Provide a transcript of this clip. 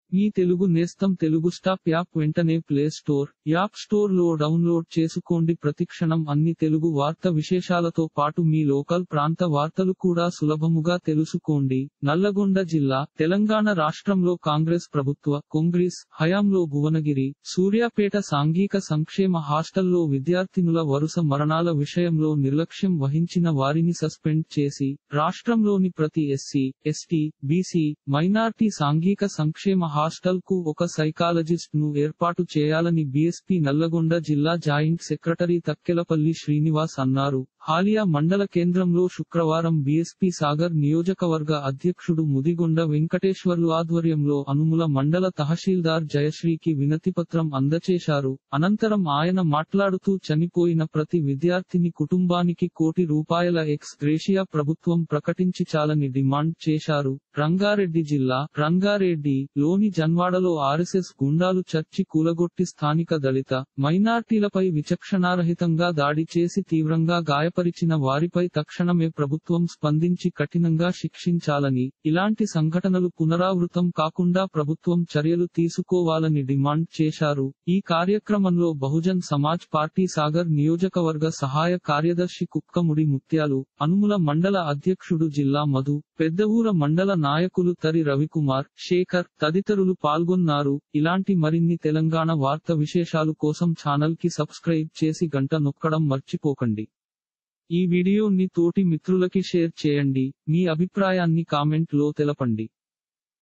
మీ తెలుగు నేస్తం Telugu stop app వెంటనే play store, app store లో డౌన్లోడ్ చేసుకోండి. ప్రతిక్షణం అన్ని తెలుగు వార్త విశేషాలతో పాటు మీ లోకల్ ప్రాంత వార్తలు కూడా సులభముగా తెలుసుకోండి. నల్లగొండ జిల్లా, తెలంగాణ రాష్ట్రంలో కాంగ్రెస్ కాంగ్రెస్ హయాంలో భువనగిరి, సూర్యాపేట సాంఘిక సంక్షేమ హాస్టల్లో విద్యార్థినుల వరుస మరణాల విషయంలో నిర్లక్ష్యం వహించిన వారిని సస్పెండ్ చేసి, రాష్ట్రంలోని ప్రతి ఎస్సీ, ఎస్టీ, బీసీ, మైనార్టీ సాంఘిక సంక్షేమ హాస్టల్ కు ఒక సైకాలజిస్ట్ ను ఏర్పాటు చేయాలని బీఎస్పీ నల్లగొండ జిల్లా జాయింట్ సెక్రటరీ తక్కెలపల్లి శ్రీనివాస్ అన్నారు. హాలియా మండల కేంద్రంలో శుక్రవారం బీఎస్పీ సాగర్ నియోజకవర్గ అధ్యక్షుడు ముదిగొండ వెంకటేశ్వర్లు ఆధ్వర్యంలో అనుముల మండల తహసీల్దార్ జయశ్రీకి వినతిపత్రం అందచేశారు. అనంతరం ఆయన మాట్లాడుతూ చనిపోయిన ప్రతి విద్యార్థిని కుటుంబానికి ₹1 ఎక్స్ గ్రేషియా ప్రభుత్వం ప్రకటించాలని డిమాండ్ చేశారు. రంగారెడ్డి జిల్లా, రంగారెడ్డి లోని జన్వాడలో ఆర్ఎస్ఎస్ గుండాలు చర్చి కూలగొట్టి స్థానిక దళిత, మైనార్టీలపై విచక్షణారహితంగా దాడి చేసి తీవ్రంగా గాయపరిచిన వారిపై తక్షణమే ప్రభుత్వం స్పందించి కఠినంగా శిక్షించాలని, ఇలాంటి సంఘటనలు పునరావృతం కాకుండా ప్రభుత్వం చర్యలు తీసుకోవాలని డిమాండ్ చేశారు. ఈ కార్యక్రమంలో బహుజన్ సమాజ్ పార్టీ సాగర్ నియోజకవర్గ సహాయ కార్యదర్శి కుక్కముడి ముత్యాలు, అనుముల మండల అధ్యక్షుడు జిల్లా మధు, పెద్దవూర మండల నాయకులు తరి రవికుమార్, శేఖర్ తదితరులు పాల్గొన్నారు. ఇలాంటి మరిన్ని తెలంగాణ వార్త విశేషాలు కోసం ఛానల్ కి సబ్స్క్రైబ్ చేసి గంట నొక్కడం మర్చిపోకండి. ఈ వీడియోని తోటి మిత్రులకి షేర్ చేయండి. మీ అభిప్రాయాన్ని కామెంట్ లో తెలపండి.